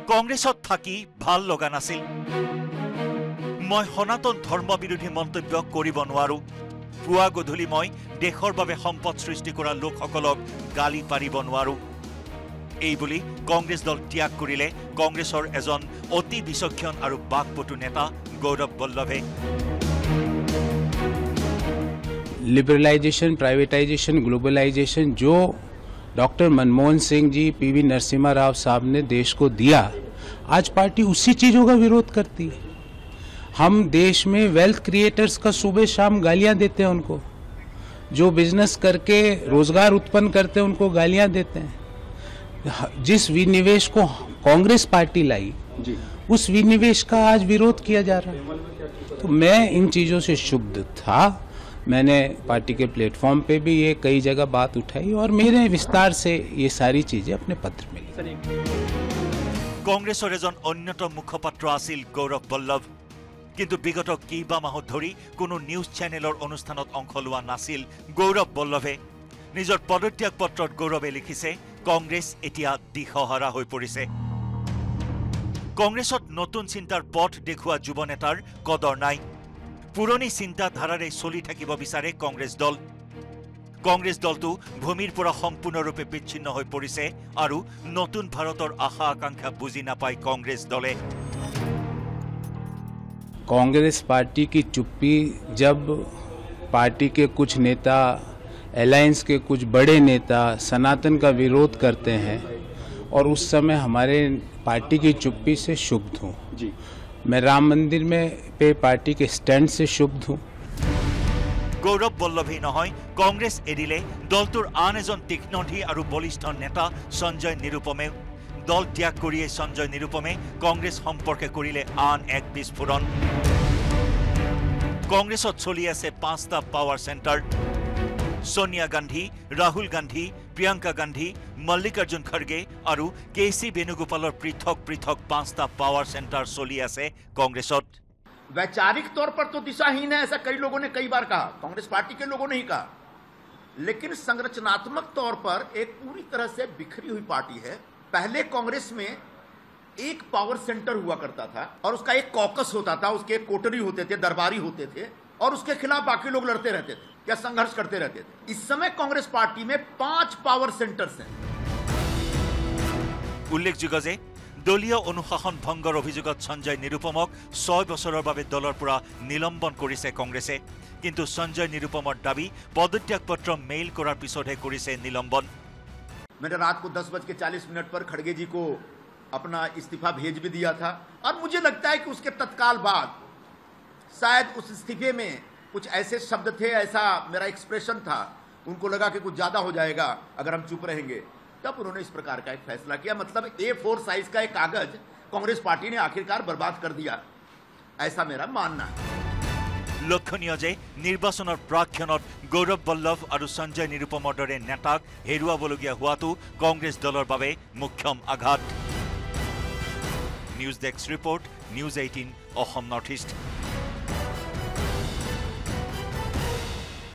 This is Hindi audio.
কংগ্ৰেছত থাকি ভাল লগা নাছিল। মই সনাতন ধৰ্ম বিৰোধী মন্তব্য কৰিব নোৱাৰো। পুৱা গধূলি মই দেশৰ বাবে সম্পদ সৃষ্টি কৰা লোকসকলক গালি পাৰিব নোৱাৰো। এই বুলি কংগ্ৰেছ দল ত্যাগ কৰিলে কংগ্ৰেছৰ এজন অতি বিচক্ষণ আৰু বাকপটু নেতা গৌৰৱ বল্লভে। लिबरलाइजेशन, प्राइवेटाइजेशन, ग्लोबलाइजेशन जो डॉक्टर मनमोहन सिंह जी, पीवी नरसिम्हा राव साहब ने देश को दिया, आज पार्टी उसी चीजों का विरोध करती है। हम देश में वेल्थ क्रिएटर्स का सुबह शाम गालियां देते हैं उनको, जो बिजनेस करके रोजगार उत्पन्न करते हैं उनको गालियां देते हैं। जिस विनिवेश को कांग्रेस पार्टी लाई, उस विनिवेश का आज विरोध किया जा रहा है। तो मैं इन चीजों से क्षुब्ध था। मैंने पार्टी के प्लेटफॉर्म पे भी ये कई जगह बात उठाई और मेरे विस्तार से ये सारी चीजें अपने पत्र में लिखी। कांग्रेसर एजन अन्यतम मुखपात्र आसिल गौरव बल्लभ, किंतु विगत केइबा माहत धरि कोनो निউজ चैनेलर अनुष्ठानत अंश लोৱা नासिल गौरव बल्लभे। निजर पदत्याग पत्रत गौरवे लिखिছে कांग्रेस एटिया दिशहारा হৈ পৰিছে। कांग्रेसत नतुन चिंतार पथ देखुवा युव नेतार कदर নাই। पुरनी चिंताधारारे चलि থাকিব বিচাৰে कांग्रेस दल। कांग्रेस दलটো ভূমিৰ পৰা সম্পূৰ্ণৰূপে বিচ্ছিন্ন হৈ পৰিছে আৰু নতুন ভাৰতৰ আশা আকাংক্ষা বুজি নাপায় कांग्रेस দলে। कांग्रेस पार्टी की चुप्पी जब पार्टी के कुछ नेता, अलायंस के कुछ बड़े नेता सनातन का विरोध करते हैं और उस समय हमारे पार्टी की चुप्पी से क्षुब्ध हूँ। मैं राम मंदिर में पे पार्टी के स्टैंड से क्षुब्ध हूँ। गौरव बल्लभी নহয়, कांग्रेस एरिले दलटोर आन एजन तीक्ष्णधी और बलिष्ठ नेता संजय निरुपमे। दल त्याग करिए संजय निरुपमे कांग्रेस सम्पर्के करिले आन एक विस्फोरण। कांग्रेसत चलि आछे 5टा पावर सेंटर। सोनिया गांधी, राहुल गांधी, प्रियंका गांधी, मल्लिकार्जुन खड़गे और केसी वेणुगोपालर पृथक पृथक 5टा पावर सेंटर चलि आछे कांग्रेसत। वैचारिक तौर पर तो दिशाहीन है, ऐसा कई लोगों ने कई बार कहा, कांग्रेस पार्टी के लोगों ने ही कहा, लेकिन संरचनात्मक तौर पर एक पूरी तरह से बिखरी हुई पार्टी है। पहले कांग्रेस में एक पावर सेंटर हुआ करता था और उसका एक कॉकस होता था, उसके एक कोटरी होते थे, दरबारी होते थे और उसके खिलाफ बाकी लोग लड़ते रहते थे या संघर्ष करते रहते थे। इस समय कांग्रेस पार्टी में 5 पावर सेंटर्स हैं। उल्लेखযোগ্য যে দলীয় অনুশাসন ভংগৰ অভিযোগত সঞ্জয় নিৰুপমক 6 বছৰৰ বাবে দলৰ পৰা নিলম্বন কৰিছে কংগ্ৰেছে। কিন্তু সঞ্জয় নিৰুপমৰ দাবী পদত্যাগ পত্ৰ মেইল কৰাৰ পিছতহে কৰিছে নিলম্বন। मैंने रात को 10:40 पर खड़गे जी को अपना इस्तीफा भेज भी दिया था और मुझे लगता है कि उसके तत्काल बाद शायद उस इस्तीफे में कुछ ऐसे शब्द थे, ऐसा मेरा एक्सप्रेशन था, उनको लगा कि कुछ ज्यादा हो जाएगा अगर हम चुप रहेंगे, तब उन्होंने इस प्रकार का एक फैसला किया। मतलब A4 साइज का एक कागज कांग्रेस पार्टी ने आखिरकार बर्बाद कर दिया, ऐसा मेरा मानना है। लक्षणीय जे निर्वाचনৰ প্ৰাক্ষণত गौरव बल्लभ और संजय निरुपমৰ দৰে নেতাক হেৰুৱাবলগীয়া হোৱাটো कांग्रेस দলৰ বাবে মুখ্যম আঘাত। News desk report, news 18 Assam north ইষ্ট।